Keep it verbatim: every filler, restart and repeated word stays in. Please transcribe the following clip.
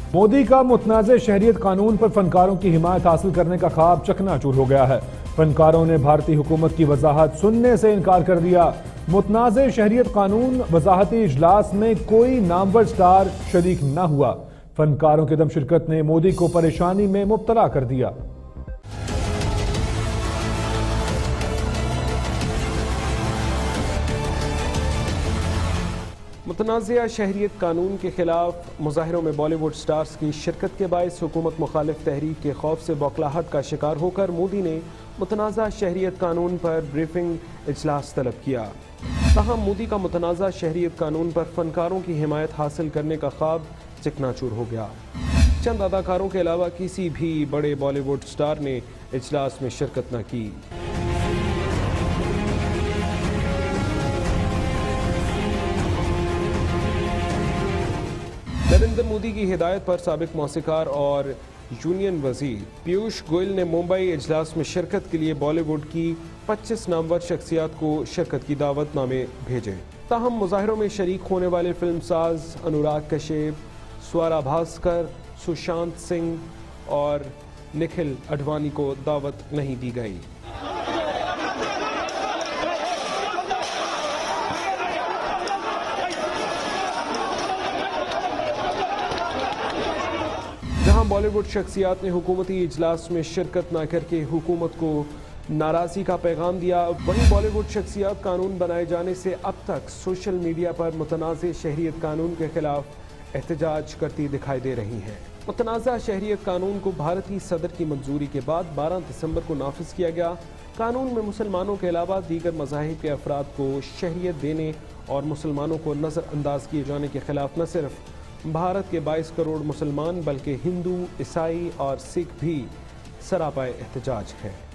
मोदी का मुतनाज़ शहरियत कानून पर फनकारों की हिमायत हासिल करने का ख्वाब चकनाचूर हो गया है। फनकारों ने भारतीय हुकूमत की वजाहत सुनने से इनकार कर दिया। मुतनाज़ शहरियत कानून वजाहती इजलास में कोई नामवर स्टार शरीक न हुआ। फनकारों की दम शिरकत ने मोदी को परेशानी में मुब्तला कर दिया। मुतनाज़िया शहरियत कानून के खिलाफ मुजाहिरों में बॉलीवुड स्टार्स की शिरकत के बायस हुकूमत मुखालिफ तहरीक के खौफ से बौखलाहट का शिकार होकर मोदी ने मुतनाज़ा शहरियत कानून पर ब्रीफिंग इजलास तलब किया। ताहम मोदी का मुतनाज़ा शहरियत कानून पर फनकारों की हिमायत हासिल करने का ख्वाब चकनाचूर हो गया। चंद अदाकारों के अलावा किसी भी बड़े बॉलीवुड स्टार ने इजलास में शिरकत न की। नरेंद्र मोदी की हिदायत पर साबिक मौसीकार और यूनियन वजीर पीयूष गोयल ने मुंबई इजलास में शिरकत के लिए बॉलीवुड की पच्चीस नामवर शख्सियात को शिरकत की दावतनामे भेजे। ताहम मुजाहिरों में शरीक होने वाले फिल्मसाज अनुराग कश्यप, स्वरा भास्कर, सुशांत सिंह और निखिल अडवाणी को दावत नहीं दी गई। जहां बॉलीवुड शख्सियात ने हुकूमती इजलास में शिरकत न करके हुकूमत को नाराजगी का पैगाम दिया, वहीं बॉलीवुड शख्सियात कानून बनाए जाने से अब तक सोशल मीडिया पर मुतनाज़ शहरियत कानून के खिलाफ एहतजाज करती दिखाई दे रही हैं। मुतनाज़ा शहरियत कानून को भारतीय सदर की मंजूरी के बाद बारह दिसंबर को नाफिज किया गया। कानून में मुसलमानों के अलावा दीगर मज़ाहिब के अफराद को शहरियत देने और मुसलमानों को नज़रअंदाज किए जाने के खिलाफ न सिर्फ भारत के बाईस करोड़ मुसलमान बल्कि हिंदू, ईसाई और सिख भी सरापाए एहतजाज हैं।